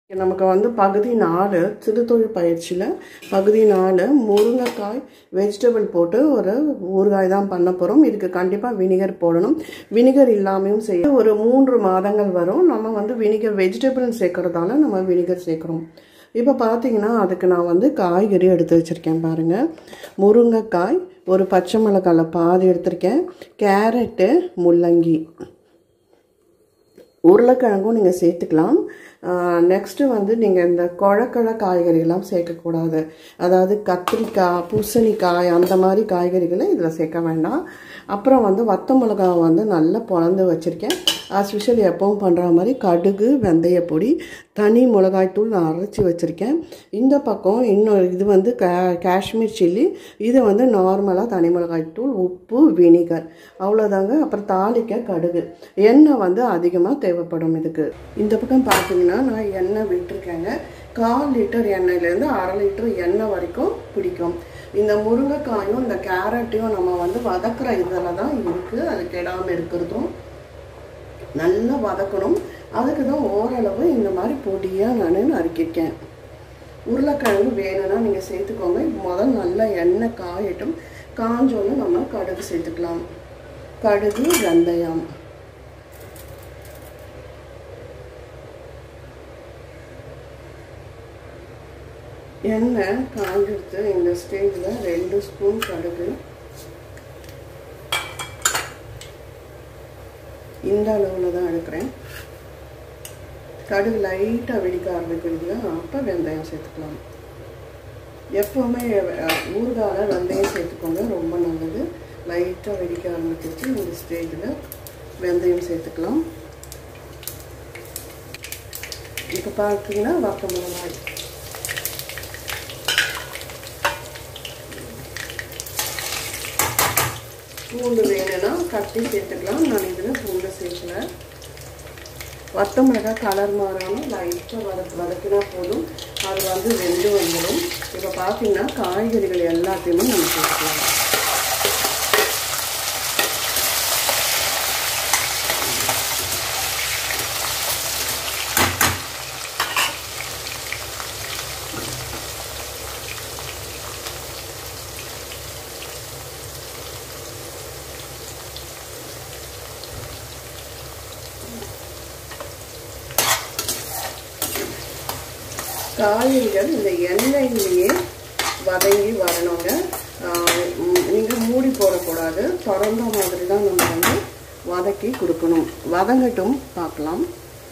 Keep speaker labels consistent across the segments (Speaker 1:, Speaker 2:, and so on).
Speaker 1: நமக்கு வந்து பகுதி 4 சிறுதொழில் பயிற்சியில் பகுதி 4 முருங்கைக்காய் வெஜிடபிள் போட்டு ஒரு ஊறுகாய் தான் பண்ண போகிறோம். இதுக்கு கண்டிப்பாக வினிகர் போடணும். வினிகர் இல்லாமையும் செய்ய ஒரு 3 மாதங்கள் வரும். நம்ம வந்து வினிகர் வெஜிடபிள் சேர்க்கறதால நம்ம வினிகர் சேர்க்குறோம். இப்போ பார்த்தீங்கன்னா அதுக்கு நான் வந்து காய்கறி எடுத்து வச்சுருக்கேன் பாருங்கள். முருங்கைக்காய், ஒரு பச்சை மிளகாயில் பாதி எடுத்திருக்கேன், கேரட்டு, முள்ளங்கி, உருளைக்கிழங்கும் நீங்கள் சேர்த்துக்கலாம். நெக்ஸ்ட்டு வந்து நீங்கள் இந்த கொழக்கழை காய்கறிகள்லாம் சேர்க்கக்கூடாது. அதாவது கத்திரிக்காய், பூசணிக்காய் அந்த மாதிரி காய்கறிகளை இதில் சேர்க்க வேண்டாம். அப்புறம் வந்து வத்த மிளகாய் வந்து நல்லா பொழந்து வச்சுருக்கேன். ஆஸ் யூஷுவல் எப்பவும் பண்ணுற மாதிரி கடுகு, வெந்தயப்பொடி, தனி மிளகாய்த்தூள் நான் அரைச்சி வச்சுருக்கேன். இந்த பக்கம் இன்னொரு இது வந்து காஷ்மீர் சில்லி, இது வந்து நார்மலாக தனி மிளகாய்த்தூள், உப்பு, வினிகர், அவ்வளோதாங்க. அப்புறம் தாளிக்க கடுகு, எண்ணெய் வந்து அதிகமாக தேவைப்படும் இதுக்கு. இந்த பக்கம் பார்த்தீங்கன்னா நான் எண்ணெய் விட்டுருக்கேங்க. 1/4 லிட்டர் எண்ணெயிலேருந்து 1/2 லிட்டர் எண்ணெய் வரைக்கும் பிடிக்கும். இந்த முருங்கைக்காயும் இந்த கேரட்டையும் நம்ம வந்து வதக்குற இதில் தான் இருக்குது. அது கெடாமல் இருக்கிறதும் நல்லா வதக்கணும். அதுக்கு தான் ஓரளவு இந்த மாதிரி பொடியாக நான் நறுக்கியிருக்கேன். உருளைக்கிழங்கு வேணும்னா நீங்கள் சேர்த்துக்கோங்க. முதல் நல்லா எண்ணெய் காயட்டும். காஞ்சோன்னு நம்ம கடுகு சேர்த்துக்கலாம். கடுகு, வெந்தயம், எண்ணெய் காஞ்சிடுத்து. இந்த ஸ்டேஜில் 2 ஸ்பூன் கடுகு, இந்த அளவில் தான் எடுக்கிறேன். கடுகு லைட்டாக வெடிக்க ஆரம்பிக்கிறது, அப்போ வெந்தயம் சேர்த்துக்கலாம். எப்போவுமே ஊறுகாயில் வெந்தயம் சேர்த்துக்கோங்க, ரொம்ப நல்லது. லைட்டாக வெடிக்க ஆரம்பிச்சிச்சு. இந்த ஸ்டேஜில் வெந்தயம் சேர்த்துக்கலாம். இப்போ பார்த்தீங்கன்னா வத்த மிளகாய், பூண்டு வேணும்னா கட்டி சேர்த்துக்கலாம். நான் இதில் பூண்டு சேர்க்கல. வத்த மிளகாய் கலர் மாறாமல் லைட்டாக வதக்கினா போதும், அது வந்து வெந்து வந்துடும். இப்போ பார்த்தீங்கன்னா காய்கறிகள் எல்லாத்தையுமே நம்ம சேர்த்துக்கலாம். காய்கறிகள் இந்த எண்ணெயிலேயே வதங்கி வரணுங்க. நீங்கள் மூடி போடக்கூடாது. திறந்த மாதிரி தான் நம்ம வந்து வதக்கி கொடுக்கணும். வதங்கட்டும், பார்க்கலாம்.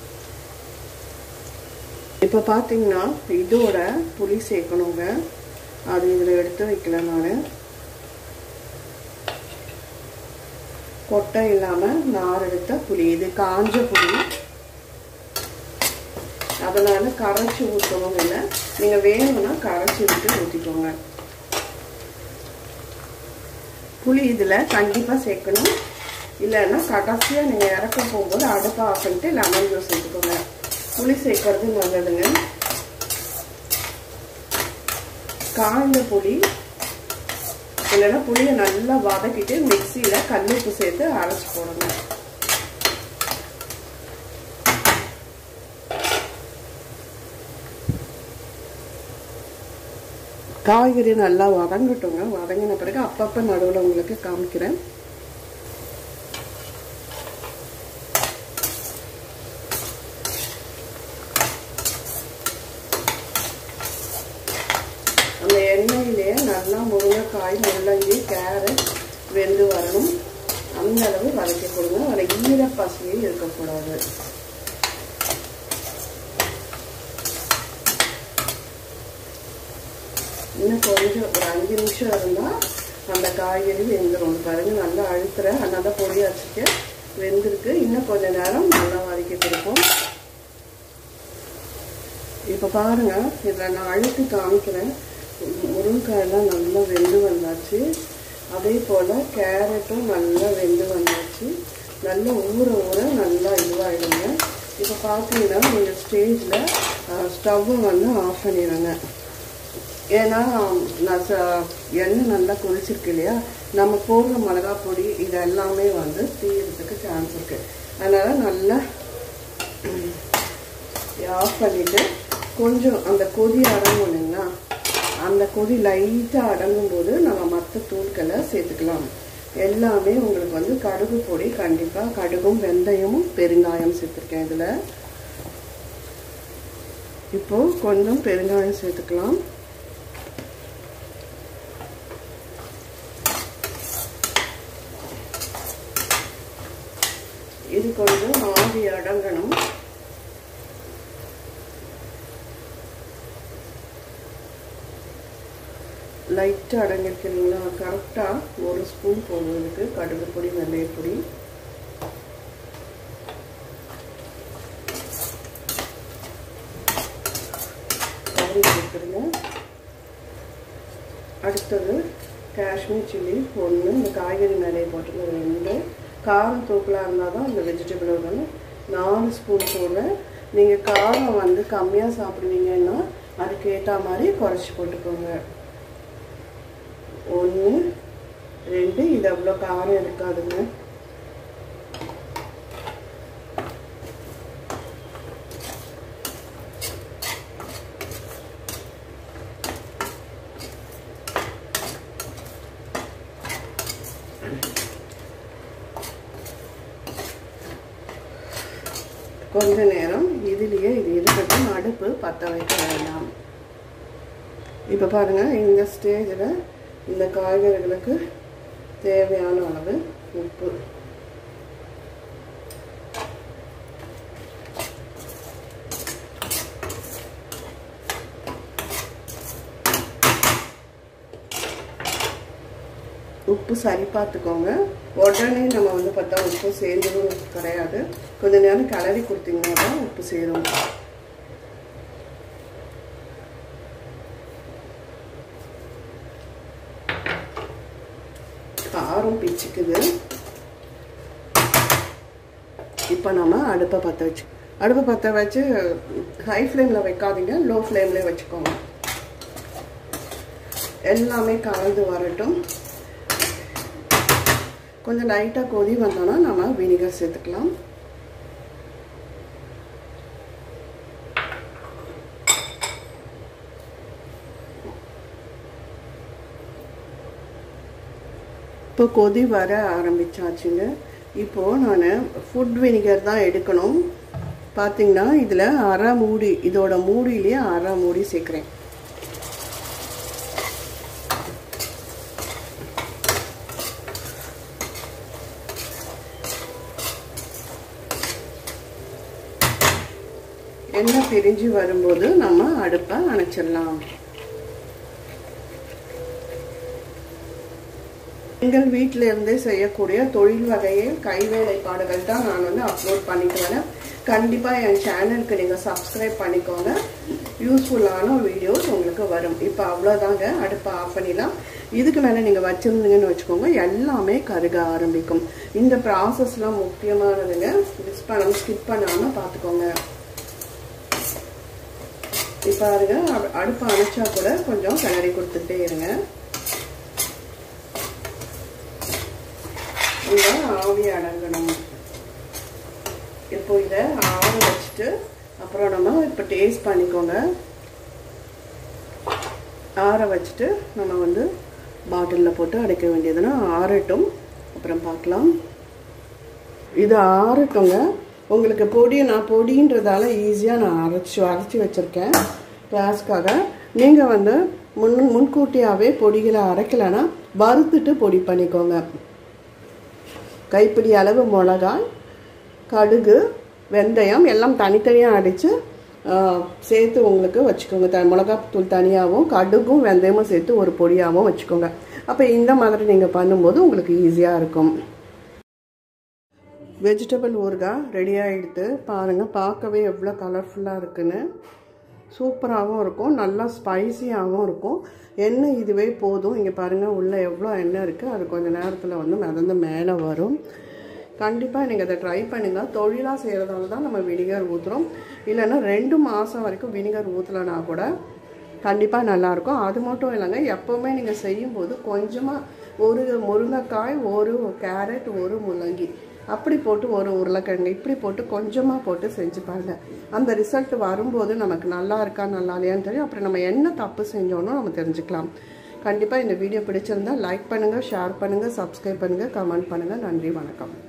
Speaker 1: இப்போ பார்த்தீங்கன்னா இதோட புளி சேர்க்கணுங்க. அது இதில் எடுத்து வைக்கல. நான் கொட்டை இல்லாமல் நார் எடுத்த புளி, இது காஞ்ச புளி, அதனால் கரைச்சி ஊற்றவும் இல்லை. நீங்கள் வேணும்னா கரைச்சி விட்டு ஊற்றிக்கோங்க. புளி இதில் கண்டிப்பாக சேர்க்கணும். இல்லைன்னா கடைசியாக நீங்கள் இறக்க போகும்போது அடுப்பை ஆஃப் பண்ணிட்டு லெமன் ஜூஸ் சேர்த்துக்கோங்க. புளி சேர்க்கறது நல்லதுங்க. காய்ந்த புளி இல்லைன்னா புளியை நல்லா வதக்கிட்டு மிக்சியில் கல்லுப்பு சேர்த்து அரைச்சி போடுங்க. காய்கறி நல்லா வதங்கட்டுங்க. வதங்கின பிறகு அப்பப்போ நடுவில் உங்களுக்கு காமிக்கிறேன். அந்த எண்ணெயிலேயே நல்லா முருங்கைக்காய், முள்ளங்கி, கேரட் வெந்து வரணும். அந்த அளவு வதக்கி கொடுங்க. அதில் ஈரப்பசையே இருக்கக்கூடாது. இன்னும் கொஞ்சம் ஒரு 5 நிமிஷம் இருந்தால் அந்த காய்கறி வெந்துடும். பாருங்க, நல்லா அழுத்துறேன். நல்லா பொடியாச்சுக்க வெந்திருக்கு. இன்னும் கொஞ்சம் நேரம் நல்லா வதக்கி கொடுப்போம். இப்போ பாருங்க, இதில் நான் அழுத்தி காமிக்கிறேன். முருங்கைக்காயெல்லாம் நல்லா வெந்து வந்தாச்சு. அதே போல் கேரட்டும் நல்லா வெந்து வந்தாச்சு. நல்லா ஊற நல்லா இதுவாகிடுங்க. இப்போ பார்த்தீங்கன்னா இந்த ஸ்டேஜில் ஸ்டவ்வை வந்து ஆஃப் பண்ணிடுங்க. ஏன்னா நான் எண்ணெய் நல்லா கொதிச்சிருக்கு இல்லையா, நம்ம போடுற மிளகா பொடி இது எல்லாமே வந்து தீயறதுக்கு சான்ஸ் இருக்குது. அதனால் நல்லா ஆஃப் பண்ணிவிட்டு கொஞ்சம் அந்த கொதி அடங்கணுங்களா, அந்த கொதி லைட்டாக அடங்கும் போது நம்ம மற்ற தூள்களை சேர்த்துக்கலாம். எல்லாமே உங்களுக்கு வந்து கடுகு பொடி, கண்டிப்பாக கடுகும் வெந்தயமும் பெருங்காயம் சேர்த்துருக்கேன் இதில். இப்போது கொஞ்சம் பெருங்காயம் சேர்த்துக்கலாம். இது கொஞ்சம் ஆவி அடங்கணும். லைட்டாக அடங்கிருக்கிறீங்களா, கரெக்டாக 1 ஸ்பூன் போடுறதுக்கு கடுகு பொடி வெந்தயப்பொடி. கறி சேர்த்துருங்க. அடுத்தது காஷ்மீர் சில்லி 1, இந்த காய்கறி மேலே போட்டுருங்க 2. காரம் தூக்கலாக இருந்தால் தான் இந்த வெஜிடபிள் வரும். 4 ஸ்பூன் போடுறேன். நீங்கள் காரம் வந்து கம்மியாக சாப்பிடுவீங்கன்னா அதுக்கு ஏற்ற மாதிரி குறைச்சி போட்டுக்கோங்க. 1, 2. இது அவ்வளோ காரம் இருக்காதுங்க. கொஞ்ச நேரம் இதுலேயே இது இருக்கட்டும், அடுப்பு பற்ற வைக்க வேண்டாம். இப்போ பாருங்கள், இந்த ஸ்டேஜில் இந்த காய்கறிகளுக்கு தேவையான அளவு உப்பு, உப்பு சரி பார்த்துக்கோங்க. உடனே நம்ம வந்து பார்த்தா உப்பு சேர்ந்துடும் கிடையாது. கொஞ்ச நேரம் கிளறி கொடுத்தீங்கன்னா தான் உப்பு சேரும். காரம் பிச்சுக்குது. இப்போ நம்ம அடுப்பை பற்ற வச்சு ஹை ஃப்ளேமில் வைக்காதீங்க, லோ ஃப்ளேம்லேயே வச்சுக்கோங்க. எல்லாமே கலந்து வரட்டும். கொஞ்சம் லைட்டாக கொதி வந்தோன்னா நம்ம வினிகர் சேர்த்துக்கலாம். இப்போ கொதி வர ஆரம்பிச்சாச்சுங்க. இப்போது நான் ஃபுட் வினிகர் தான் எடுக்கணும். பார்த்தீங்கன்னா இதில் அரை மூடி, இதோட மூடியிலேயே அரை மூடி சேர்க்குறேன். எண்ணெய் பிரிஞ்சு வரும்போது நம்ம அடுப்பை அணைச்சிடலாம். எங்கள் வீட்டில் இருந்தே செய்யக்கூடிய தொழில் வகையில் கைவேலைப்பாடுகள் தான் நான் வந்து அப்லோட் பண்ணிட்டு வரேன். கண்டிப்பாக என் சேனலுக்கு நீங்கள் சப்ஸ்கிரைப் பண்ணிக்கோங்க. யூஸ்ஃபுல்லான வீடியோஸ் உங்களுக்கு வரும். இப்போ அவ்வளோதாங்க, அடுப்பை ஆஃப் பண்ணிடலாம். இதுக்கு மேலே நீங்கள் வச்சுருந்தீங்கன்னு வச்சுக்கோங்க, எல்லாமே கருக ஆரம்பிக்கும். இந்த ப்ராசஸ்லாம் முக்கியமானதுங்க, ஸ்கிப் பண்ணாமல் பார்த்துக்கோங்க. இப்போ பாருங்க, அடுப்பை அணைச்சா கூட கொஞ்சம் கிளறி கொடுத்துட்டே இருங்க. இதை ஆவி அடங்கணும். இப்போ இதை ஆற வச்சுட்டு அப்புறம் நம்ம இப்போ டேஸ்ட் பண்ணிக்கோங்க. ஆற வச்சுட்டு நம்ம வந்து பாட்டிலில் போட்டு அடைக்க வேண்டியதுன்னா ஆறட்டும், அப்புறம் பார்க்கலாம். இது ஆறட்டுங்க. உங்களுக்கு பொடி, நான் பொடின்றதால ஈஸியாக நான் அரைச்சி வச்சுருக்கேன் கிளாஸ்க்காக. நீங்கள் வந்து முன்கூட்டியாகவே பொடிகளை அரைக்கலைன்னா வறுத்துட்டு பொடி பண்ணிக்கோங்க. கைப்பிடி அளவு மிளகாய், கடுகு, வெந்தயம் எல்லாம் தனித்தனியாக அடித்து சேர்த்து உங்களுக்கு வச்சுக்கோங்க. மிளகாத்தூள் தனியாகவும் கடுகும் வெந்தயமும் சேர்த்து ஒரு பொடியாகவும் வச்சுக்கோங்க. அப்போ இந்த மாதிரி நீங்கள் பண்ணும்போது உங்களுக்கு ஈஸியாக இருக்கும். வெஜிடபிள் ஊறுகாய் ரெடி ஆகிடுது பாருங்கள். பார்க்கவே எவ்வளோ கலர்ஃபுல்லாக இருக்குன்னு. சூப்பராகவும் இருக்கும், நல்லா ஸ்பைசியாகவும் இருக்கும். எண்ணெய் இதுவே போதும். இங்கே பாருங்கள், உள்ளே எவ்வளோ எண்ணெய் இருக்குது. அது கொஞ்சம் நேரத்தில் வந்து மிதந்து மேலே வரும். கண்டிப்பாக நீங்கள் அதை ட்ரை பண்ணுங்கள். தொழிலாக செய்கிறதால தான் நம்ம வினிகர் ஊற்றுறோம். இல்லைன்னா 2 மாதம் வரைக்கும் வினிகர் ஊற்றலைன்னா கூட கண்டிப்பாக நல்லாயிருக்கும். அது மட்டும் இல்லைங்க, எப்போவுமே நீங்கள் செய்யும்போது கொஞ்சமாக ஒரு முருங்கைக்காய், ஒரு கேரட், ஒரு முள்ளங்கி அப்படி போட்டு ஒரு உருளைக்கிழங்கு இப்படி போட்டு கொஞ்சமாக போட்டு செஞ்சு பாருங்கள். அந்த ரிசல்ட் வரும்போது நமக்கு நல்லா இருக்கா நல்லா இல்லையான்னு தெரியும். அப்புறம் நம்ம என்ன தப்பு செஞ்சோன்னு நம்ம தெரிஞ்சுக்கலாம். கண்டிப்பாக இந்த வீடியோ பிடிச்சிருந்தால் லைக் பண்ணுங்கள், ஷேர் பண்ணுங்கள், சப்ஸ்கிரைப் பண்ணுங்கள், கமெண்ட் பண்ணுங்கள். நன்றி, வணக்கம்.